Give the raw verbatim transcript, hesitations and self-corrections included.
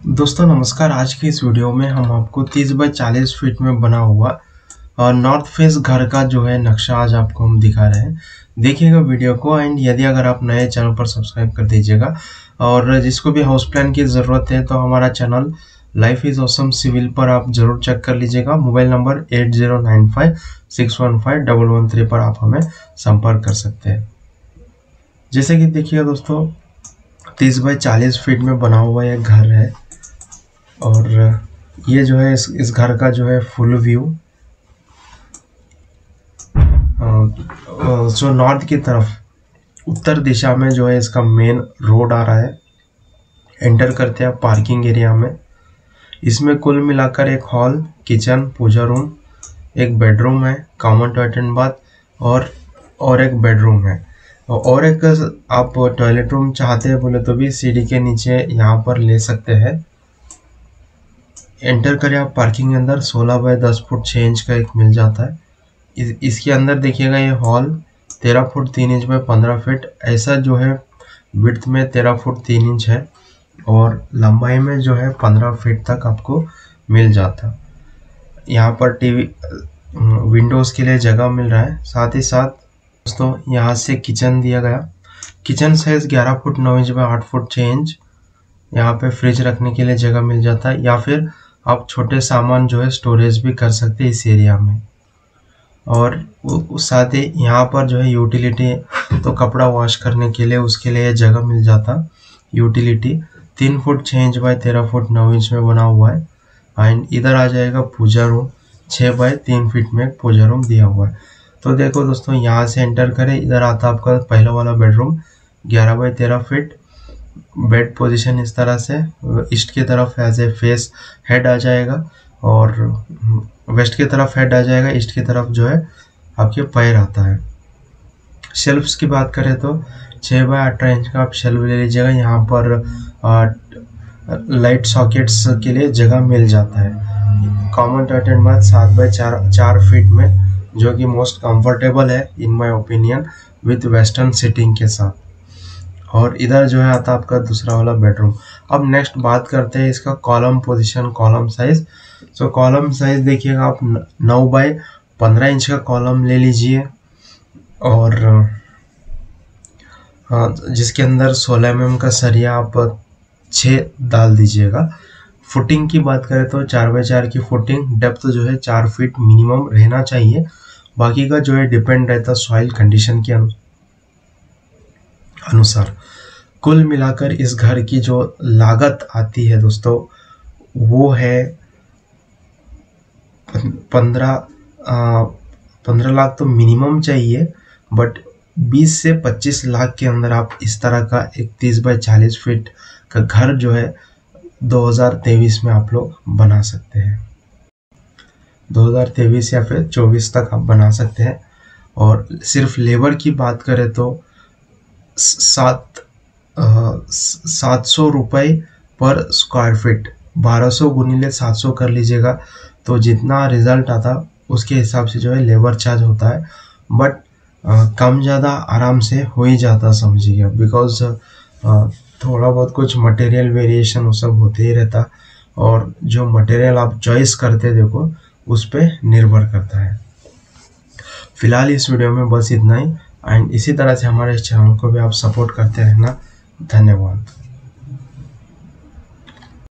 दोस्तों नमस्कार। आज की इस वीडियो में हम आपको तीस बाई चालीस फीट में बना हुआ और नॉर्थ फेस घर का जो है नक्शा आज आपको हम दिखा रहे हैं। देखिएगा वीडियो को एंड यदि अगर आप नए चैनल पर सब्सक्राइब कर दीजिएगा और जिसको भी हाउस प्लान की ज़रूरत है तो हमारा channel life is awesome civil पर आप ज़रूर चेक कर लीजिएगा। Mobile number eight zero nine five six one five double one three पर आप हमें संपर्क कर सकते हैं। जैसे कि देखिएगा दोस्तों, तीस बाई चालीस फीट में बना हुआ एक घर है और ये जो है इस इस घर का जो है फुल व्यू जो नॉर्थ की तरफ उत्तर दिशा में जो है इसका मेन रोड आ रहा है। एंटर करते हैं पार्किंग एरिया में। इसमें कुल मिलाकर एक हॉल, किचन, पूजा रूम, एक बेडरूम है, कॉमन टॉयलेट एंड बाथ और और एक बेडरूम है और एक आप टॉयलेट रूम चाहते हैं बोले तो भी सीढ़ी के नीचे यहाँ पर ले सकते हैं। एंटर करें आप पार्किंग के अंदर। सोलह बाय दस फुट छः इंच का एक मिल जाता है। इस, इसके अंदर देखिएगा ये हॉल तेरह फुट तीन इंच बाय पंद्रह फीट ऐसा जो है विड्थ में तेरह फुट तीन इंच है और लंबाई में जो है पंद्रह फीट तक आपको मिल जाता। यहाँ पर टीवी विंडोज़ के लिए जगह मिल रहा है। साथ ही साथ दोस्तों यहाँ से किचन दिया गया। किचन साइज ग्यारह फुट नौ इंच बाय आठ फुट छः इंच। यहाँ पे फ्रिज रखने के लिए जगह मिल जाता है या फिर आप छोटे सामान जो है स्टोरेज भी कर सकते हैं इस एरिया में। और उस साथ ही यहाँ पर जो है यूटिलिटी तो कपड़ा वॉश करने के लिए उसके लिए जगह मिल जाता। यूटिलिटी तीन फुट छः इंच बाय तेरह फुट नौ इंच में बना हुआ है। एंड इधर आ जाएगा पूजा रूम। छः बाय तीन फीट में पूजा रूम दिया हुआ है। तो देखो दोस्तों, यहाँ से एंटर करें, इधर आता आपका पहला वाला बेडरूम ग्यारह बाय तेरह फीट। बेड पोजीशन इस तरह से ईस्ट की तरफ एज ए फेस हेड आ जाएगा और वेस्ट की तरफ हेड आ जाएगा। ईस्ट की तरफ जो है आपके पैर आता है। शेल्फ्स की बात करें तो छः बाय अठारह इंच का आप शेल्फ ले लीजिएगा। यहाँ पर आ, लाइट सॉकेट्स के लिए जगह मिल जाता है। कॉमन टॉयलेट एंड बाथ सात बाय चार चार फीट में जो कि मोस्ट कंफर्टेबल है in my opinion with western seating के साथ। और इधर जो है आता आपका दूसरा वाला बेडरूम। अब नेक्स्ट बात करते हैं इसका column position, column size. So column size देखिएगा आप नौ बाय पंद्रह इंच का कॉलम ले लीजिए और जिसके अंदर सोलह एम एम का सरिया आप छः डाल दीजिएगा। फुटिंग की बात करें तो चार बाय चार की फुटिंग। डेप्थ जो है चार फीट मिनिमम रहना चाहिए। बाकी का जो है डिपेंड रहता सॉइल कंडीशन के अनुसार। कुल मिलाकर इस घर की जो लागत आती है दोस्तों वो है पंद्रह पंद्रह लाख तो मिनिमम चाहिए, बट बीस से पच्चीस लाख के अंदर आप इस तरह का एक तीस बाई चालीस फीट का घर जो है दो हज़ार तेईस में आप लोग बना सकते हैं। दो हज़ार तेईस या फिर चौबीस तक आप बना सकते हैं। और सिर्फ लेबर की बात करें तो सात सात सौ रुपये पर स्क्वायर फीट, बारह सौ गुनीले सात सौ कर लीजिएगा तो जितना रिजल्ट आता उसके हिसाब से जो है लेबर चार्ज होता है। बट कम ज़्यादा आराम से हो ही जाता समझिएगा, बिकॉज थोड़ा बहुत कुछ मटेरियल वेरिएशन वो सब होते ही रहता और जो मटेरियल आप चॉइस करते देखो उस पर निर्भर करता है। फिलहाल इस वीडियो में बस इतना ही एंड इसी तरह से हमारे चैनल को भी आप सपोर्ट करते रहना। धन्यवाद।